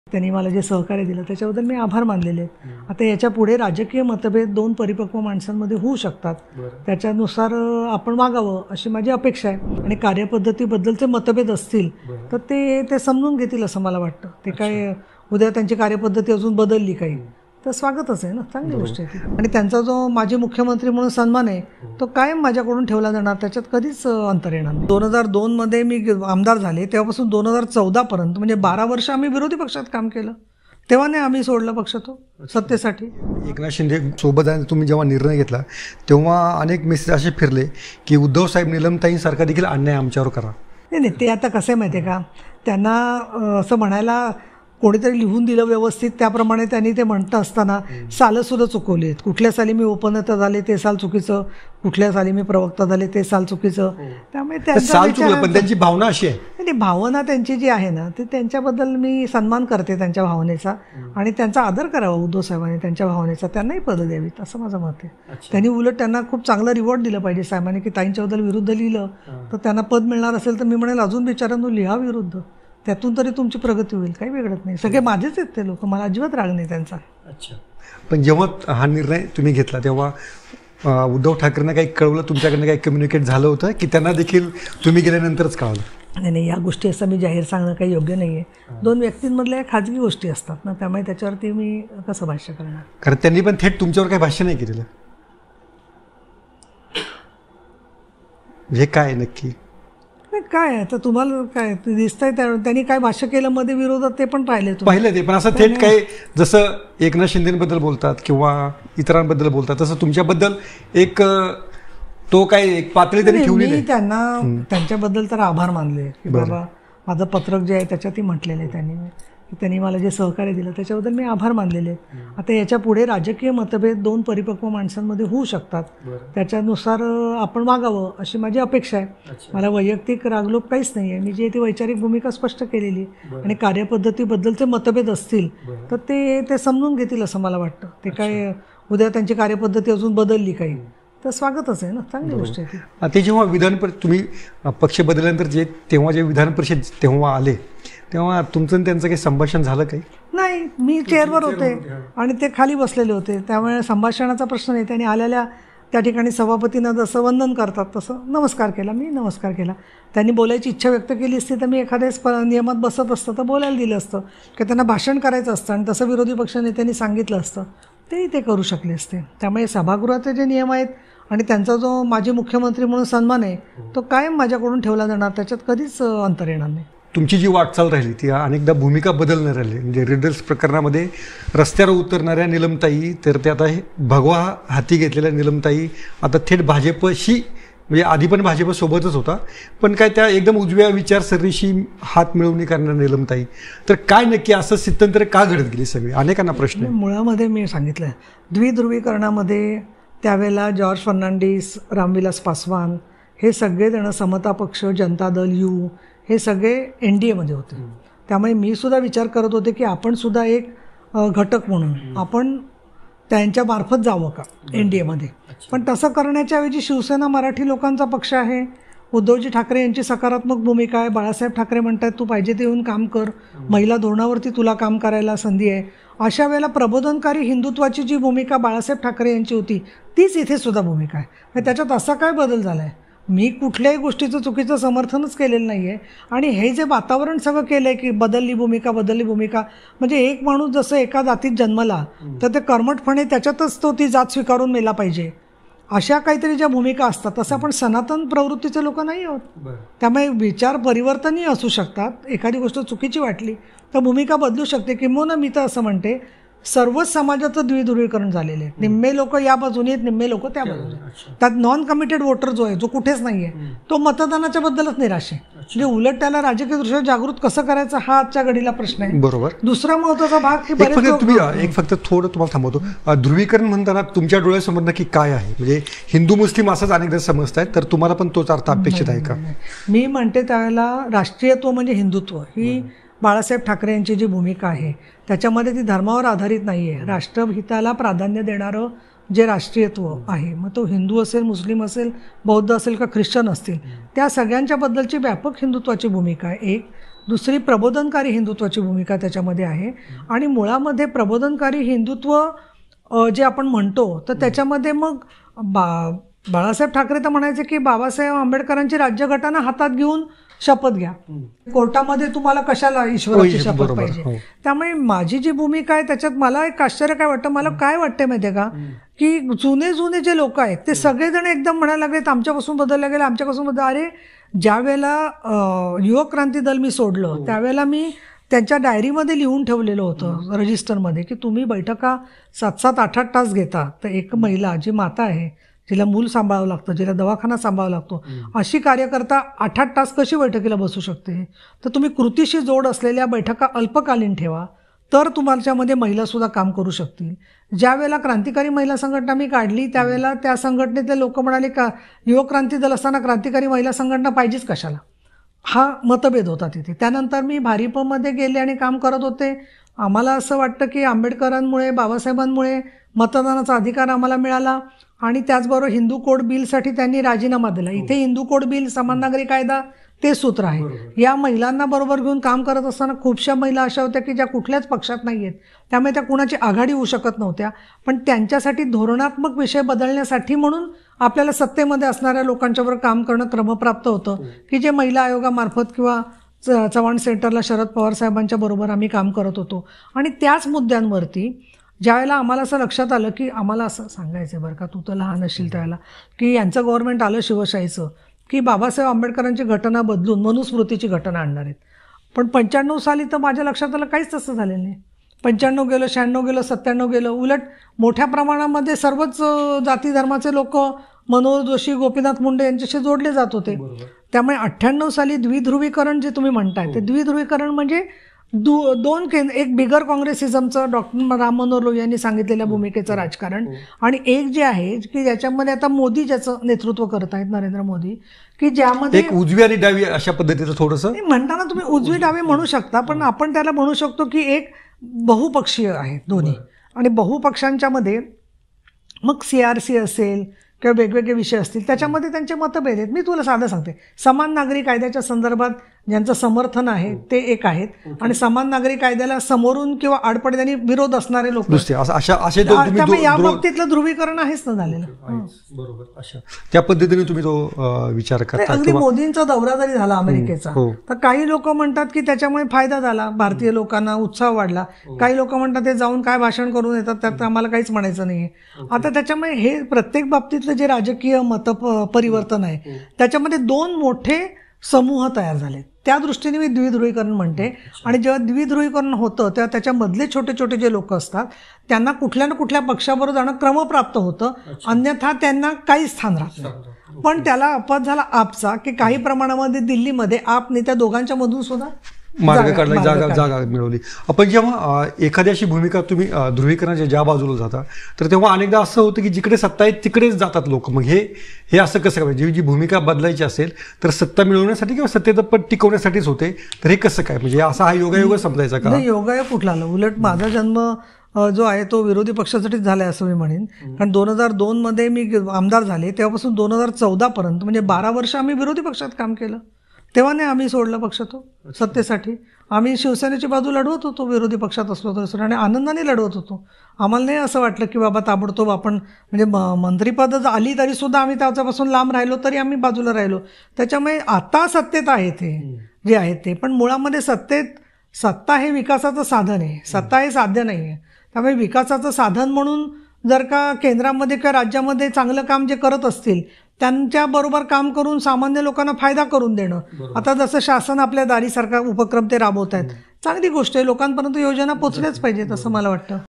त्यांनी मला जे सहकार्य दिलं त्याच्याबद्दल मी आभार मानलेले आहेत। आता याच्या पुढे राजकीय मतभेद दोन परिपक्व माणसांमध्ये होऊ शकतात, त्याच्यानुसार आपण वागावं अशी माझी अपेक्षा आहे। आणि कार्यपद्धतीबद्दलचे मतभेद असतील तर ते समजून घेतील असं मला वाटतं। ते काय उद्या त्यांची कार्यपद्धती अजून बदलली काही तर स्वागतच आहे ना, चांगली गोष्ट आहे ती। आणि त्यांचा जो माजी मुख्यमंत्री म्हणून सन्मान आहे तो कायम माझ्याकडून ठेवला जाणार, त्याच्यात कधीच अंतर येणार नाही। 2002 मध्ये मी आमदार झाले तेव्हापासून 2014 पर्यंत म्हणजे 12 वर्ष आम्ही विरोधी पक्षात काम केलं, तेव्हा नाही आम्ही सोडलं पक्ष तो सत्तेसाठी। एकनाथ शिंदे सोबत तुम्ही जेव्हा निर्णय घेतला तेव्हा अनेक मेसेज असे फिरले की उद्धव साहेब निलमताईंसारखा देखील अन्याय आमच्यावर करा। नाही, ते आता कसं आहे माहिती आहे का, त्यांना असं म्हणायला कोणीतरी लिहून दिलं व्यवस्थित त्याप्रमाणे त्यांनी ते म्हणत असताना सालंसुद्धा चुकवली आहेत। कुठल्या साली मी उपनेता झाले ते साल चुकीचं, कुठल्या साली मी प्रवक्ता झाले ते साल चुकीचं, त्यामुळे पण त्यांची भावना अशी आहे नाही, भावना त्यांची जी आहे ना ती त्यांच्याबद्दल मी सन्मान करते त्यांच्या भावनेचा, आणि त्यांचा आदर करावा उद्धव साहेबांनी त्यांच्या भावनेचा, त्यांनाही पदं द्यावीत असं माझं मत आहे। त्यांनी उलट त्यांना खूप चांगलं रिवॉर्ड दिलं पाहिजे साहेबांनी की ताईंच्याबद्दल विरुद्ध लिहिलं तर त्यांना पद मिळणार असेल तर मी म्हणेल अजून बिचारांनो लिहा विरुद्ध, त्यातून तरी तुमची प्रगती होईल, काही वेगळंच नाही। सगळे माझेच आहेत ते लोक, मला अजिबात राग नाही त्यांचा। अच्छा, पण जेव्हा हा निर्णय तुम्ही घेतला तेव्हा उद्धव ठाकरेंना काही कळवलं, तुमच्याकडनं काही कम्युनिकेट झालं होतं की त्यांना देखील तुम्ही गेल्यानंतरच कळवलं? नाही, या गोष्टी असं मी जाहीर सांगणं काही योग्य नाही आहे। दोन व्यक्तींमधल्या खाजगी गोष्टी असतात ना, त्यामुळे त्याच्यावरती मी कसं भाष्य करणार? कारण त्यांनी पण थेट तुमच्यावर काही भाष्य नाही केलेलं, म्हणजे काय नक्की काय आता तुम्हाला काय दिसतंय त्यांनी काय भाष्य केलं मध्ये विरोधात ते पण पाहिलं ते, पण असं थेट काय जसं एकनाथ शिंदेबद्दल बोलतात किंवा इतरांबद्दल बोलतात तसं तुमच्याबद्दल एक तो काय एक पातळी त्यांनी ठेवली नाही? त्यांना त्यांच्याबद्दल तर आभार मानले की बाबा माझं पत्रक जे आहे त्याच्यातही म्हटलेलं आहे त्यांनी मला जे सहकार्य दिलं त्याच्याबद्दल मी आभार मानलेले आहेत। आता याच्या पुढे राजकीय मतभेद दोन परिपक्व माणसांमध्ये होऊ शकतात, त्याच्यानुसार आपण वागावं अशी माझी अपेक्षा आहे। मला वैयक्तिक रागलोप काहीच नाही आहे, मी जी ती वैचारिक भूमिका स्पष्ट केलेली, आणि कार्यपद्धतीबद्दलचे मतभेद असतील तर ते समजून घेतील असं मला वाटतं। ते काय उद्या त्यांची कार्यपद्धती अजून बदलली काही तर स्वागतच आहे ना, चांगली गोष्ट आहे ती। ते जेव्हा तुम्ही पक्ष बदलल्यानंतर तेव्हा जे विधान परिषद तेव्हा आले तेव्हा तुमचं त्यांचं काही संभाषण झालं काही? नाही, मी चेअरवर होते आणि ते खाली बसलेले होते, त्यामुळे संभाषणाचा प्रश्न नाही। त्यांनी आलेल्या त्या ठिकाणी सभापतींना जसं वंदन करतात तसं नमस्कार केला, मी नमस्कार केला। त्यांनी बोलायची इच्छा व्यक्त केली असती तर मी एखाद्या नियमात बसत असतं तर बोलायला दिलं असतं की त्यांना भाषण करायचं असतं, आणि तसं विरोधी पक्षनेत्यांनी सांगितलं असतं तेही ते करू शकले असते। त्यामुळे सभागृहाचे जे नियम आहेत आणि त्यांचा जो माजी मुख्यमंत्री म्हणून सन्मान आहे तो कायम माझ्याकडून ठेवला जाणार, त्याच्यात कधीच अंतर येणार नाही। तुमची जी वाटचाल राहिली ती अनेकदा भूमिका बदलणार राहिली, म्हणजे रिडल्स प्रकरणामध्ये रस्त्यावर उतरणाऱ्या निलमताई तर ते आता भगवा हाती घेतलेल्या निलमताई आता थेट भाजपशी, म्हणजे आधी पण भाजपसोबतच होता पण काय त्या एकदम उजव्या विचारसरणीशी हात मिळवणी करणाऱ्या निलमताई, तर काय नक्की असं स्थित्यंतर का घडत गेली सगळी? अनेकांना प्रश्न आहे। मुळामध्ये मी सांगितलं द्विध्रुवीकरणामध्ये त्यावेळेला जॉर्ज फर्नांडिस, रामविलास पासवान हे सगळेजण, समता पक्ष, जनता दल, यू हे सगळे NDAमध्ये होते, त्यामुळे मी सुद्धा विचार करत होते की आपण सुद्धा एक घटक म्हणून आपण त्यांच्या मार्फत जावं का NDAमध्ये। पण तसं करण्याच्या ऐवजी शिवसेना मराठी लोकांचा पक्ष आहे, उद्धवजी ठाकरे यांची सकारात्मक भूमिका आहे, बाळासाहेब ठाकरे म्हणतात तू पाहिजे ते येऊन काम कर, महिला धोरणावरती तुला काम करायला संधी आहे, अशा वेळेला प्रबोधनकारी हिंदुत्वाची जी भूमिका बाळासाहेब ठाकरे यांची होती तीच इथे सुद्धा भूमिका आहे। त्याच्यात असा काय बदल झाला आहे? मी कुठल्याही गोष्टीचं चुकीचं समर्थनच केलेलं नाही आहे, आणि हे जे वातावरण सगळं केलं आहे की बदलली भूमिका, म्हणजे एक माणूस जसं एका जातीत जन्मला तर ते कर्मठपणे त्याच्यातच तो ती जात स्वीकारून मेला पाहिजे, अशा काहीतरी ज्या भूमिका असतात तसं आपण सनातन प्रवृत्तीचे लोक नाही आहोत। त्यामुळे विचार परिवर्तनही असू शकतात, एखादी गोष्ट चुकीची वाटली तर भूमिका बदलू शकते। किंवा मी तर असं म्हणते सर्वच समाजाचं द्विध्रुवीकरण झालेलं आहे, निम्मे लोक या बाजूने आहेत, निम्मे लोक त्या बाजूने। त्यात नॉन कमिटेड वोटर जो आहे, जो कुठेच नाही आहे, तो मतदानाच्या बद्दलच निराश आहे, म्हणजे उलट त्याला राजकीयदृष्ट्या जागृत कसं करायचं हा आजच्या घडीला प्रश्न आहे। बरोबर। दुसरा महत्त्वाचा भाग की फक्त थोडं तुम्हाला थांबवतो, ध्रुवीकरण म्हणताना तुमच्या डोळ्यासमोर नक्की काय आहे? म्हणजे हिंदू मुस्लिम असंच अनेकदा समजतायत, तर तुम्हाला पण तोच अर्थ अपेक्षित आहे का? मी म्हणते त्यावेळेला राष्ट्रीयत्व म्हणजे हिंदुत्व ही बाळासाहेब ठाकरे यांची जी भूमिका आहे त्याच्यामध्ये ती धर्मावर आधारित नाही आहे, राष्ट्रहिताला प्राधान्य देणारं जे राष्ट्रीयत्व आहे, मग तो हिंदू असेल, मुस्लिम असेल, बौद्ध असेल का ख्रिश्चन असतील, त्या सगळ्यांच्या बद्दलची व्यापक हिंदुत्वाची भूमिका आहे एक। दुसरी प्रबोधनकारी हिंदुत्वाची भूमिका त्याच्यामध्ये आहे. आणि मुळामध्ये प्रबोधनकारी हिंदुत्व जे आपण म्हणतो तर त्याच्यामध्ये मग बाळासाहेब ठाकरे तर म्हणायचे की बाबासाहेब आंबेडकरांची राज्यघटना हातात घेऊन शपथ घ्या, कोर्टामध्ये तुम्हाला कशाला ईश्वराची शपथ पाहिजे. त्यामुळे माझी जी भूमिका आहे त्याच्यात मला एक आश्चर्य काय वाटतं, मला काय वाटतं माहितीये का, की जुने जे लोक आहेत ते सगळेजण एकदम म्हणायला लागलेत आमच्यापासून बदलल्या गेलं, आमच्यापासून अरे ज्या वेळेला युवक क्रांती दल मी सोडलं त्यावेळेला मी त्यांच्या डायरीमध्ये लिहून ठेवलेलं होतं रजिस्टरमध्ये की तुम्ही बैठका 7-7, 8-8 तास घेता, तर एक महिला जी माता आहे, जिला मूल सांभाळावं लागतं, जिला दवाखाना सांभाळावा लागतो, अशी कार्यकर्ता 8-8 तास कशी बैठकीला बसू शकते. तर तुम्ही कृतीशी जोड असलेल्या बैठका अल्पकालीन ठेवा, तर तुमच्यामध्ये महिलासुद्धा काम करू शकतील. ज्या वेळेला क्रांतिकारी महिला संघटना मी काढली त्यावेळेला त्या संघटनेतले लोक म्हणाले का युवक क्रांती दल असताना क्रांतिकारी महिला संघटना पाहिजेच कशाला, हा मतभेद होता तिथे. त्यानंतर मी भारिपमध्ये गेले आणि काम करत होते. आम्हाला असं वाटतं की आंबेडकरांमुळे, बाबासाहेबांमुळे मतदानाचा अधिकार आम्हाला मिळाला आणि त्याचबरोबर हिंदू कोड बिलसाठी त्यांनी राजीनामा दिला. इथे हिंदू कोड बिल, समान नागरी कायदा ते सूत्र आहे. या महिलांना बरोबर घेऊन काम करत असताना खूपशा महिला अशा होत्या की ज्या कुठल्याच पक्षात नाही आहेत, त्यामुळे त्या कुणाची आघाडी होऊ शकत नव्हत्या. पण त्यांच्यासाठी धोरणात्मक विषय बदलण्यासाठी म्हणून आपल्याला सत्तेमध्ये असणाऱ्या लोकांच्यावर काम करणं क्रमप्राप्त होतं की जे महिला आयोगामार्फत किंवा चव्हाण सेंटरला शरद पवार साहेबांच्या बरोबर आम्ही काम करत होतो. आणि त्याच मुद्द्यांवरती ज्यावेळेला आम्हाला असं लक्षात आलं की आम्हाला असं सांगायचं आहे बरं का, तू तर लहान असशील त्यावेळेला, की यांचं गव्हर्नमेंट आलं शिवशाहीचं की बाबासाहेब आंबेडकरांची घटना बदलून मनुस्मृतीची घटना आणणार आहेत. पण 95 साली तर माझ्या लक्षात आलं काहीच तसं झालेलं नाही. 95 गेलं, 96 गेलं, 97 गेलं. उलट मोठ्या प्रमाणामध्ये सर्वच जाती धर्माचे लोक मनोहर जोशी, गोपीनाथ मुंडे यांच्याशी जोडले जात होते. त्यामुळे 98 साली द्विध्रुवीकरण जे तुम्ही म्हणताय ते द्विध्रुवीकरण म्हणजे दोन केंद्र, एक बिगर काँग्रेसिझमचं डॉक्टर राम मनोहर लोहिया यांनी सांगितलेल्या भूमिकेचं राजकारण, आणि एक जे आहे की ज्याच्यामध्ये आता मोदी ज्याचं नेतृत्व करत आहेत, नरेंद्र मोदी, की ज्यामध्ये एक उजवी आणि डावी अशा पद्धतीचं थोडंसं म्हणताना तुम्ही उजवी डावी म्हणू शकता, पण आपण त्याला म्हणू शकतो की एक बहुपक्षीय आहे दोन्ही. आणि बहुपक्षांच्या मध्ये मग CRC असेल किंवा वेगवेगळे विषय असतील त्याच्यामध्ये त्यांचे मतभेद आहेत. मी तुला साधं सांगते, समान नागरी कायद्याच्या संदर्भात ज्यांचं समर्थन आहे ते एक आहेत, आणि समान नागरी कायद्याला समोरून किंवा आडपडद्याने विरोध असणारे लोक, त्यामुळे या बाबतीतलं ध्रुवीकरण आहेच ना झालेलं. बरोबर, अशा त्या पद्धतीने तुम्ही तो विचार करता. अगदी मोदींचा दौरा जरी झाला अमेरिकेचा तर काही लोक म्हणतात की त्याच्यामुळे फायदा झाला, भारतीय लोकांना उत्साह वाढला. काही लोक म्हणतात ते जाऊन काय भाषण करून येतात, त्यात आम्हाला काहीच म्हणायचं नाहीये. आता त्याच्यामुळे हे प्रत्येक बाबतीतलं जे राजकीय मत परिवर्तन आहे त्याच्यामध्ये दोन मोठे समूह तयार झाले. त्या दृष्टीने मी द्विध्रुवीकरण म्हणते. आणि जेव्हा द्विध्रुवीकरण होतं तेव्हा त्याच्यामधले छोटे छोटे जे लोक असतात त्यांना कुठल्या ना कुठल्या पक्षाबरोबर जाणं क्रमप्राप्त होतं, अन्यथा त्यांना काही स्थान राहत नाही. पण त्याला अपवाद झाला आपचा, की काही प्रमाणामध्ये दिल्लीमध्ये आपने त्या दोघांच्या मधून सुद्धा मार्ग काढला, जागा मिळवली. आपण जेव्हा एखाद्याशी भूमिका तुम्ही ध्रुवीकरणाच्या ज्या बाजूला जाता तर तेव्हा अनेकदा असं होतं की जिकडे सत्ता आहे तिकडेच जातात लोक. मग हे असं कसं काय, जी भूमिका बदलायची असेल तर सत्ता मिळवण्यासाठी किंवा सत्तेचं पद टिकवण्यासाठीच होते, तर हे कसं काय, म्हणजे असा हा योगायोग समजायचा का? योगायोग कुठला आला, उलट माझा जन्म जो आहे तो विरोधी पक्षासाठीच झालाय असं मी म्हणेन. कारण 2002 मध्ये मी आमदार झाले, तेव्हापासून 2014 पर्यंत म्हणजे 12 वर्ष आम्ही विरोधी पक्षात काम केलं. तेव्हा नाही आम्ही सोडला पक्ष तो सत्तेसाठी. आम्ही शिवसेनेची बाजू लढवत होतो विरोधी पक्षात असलो तर, आणि आनंदाने लढवत होतो. आम्हाला नाही असं वाटलं की बाबा ताबडतोब आपण म्हणजे मंत्रिपद आली तरी सुद्धा आम्ही त्याच्यापासून लांब राहिलो तरी आम्ही बाजूला राहिलो. त्याच्यामुळे आता सत्तेत आहे ते जे आहे ते, पण मुळामध्ये सत्ता हे विकासाचं साधन आहे, सत्ता हे साध्य नाही आहे. त्यामुळे विकासाचं साधन म्हणून जर का केंद्रामध्ये किंवा राज्यामध्ये चांगलं काम जे करत असतील त्यांच्याबरोबर काम करून सामान्य लोकांना फायदा करून देणं. आता जसं शासन आपल्या दारी सरकार उपक्रम ते राबवत आहेत, चांगली गोष्ट आहे. लोकांपर्यंत योजना पोचल्याच पाहिजेत असं मला वाटतं.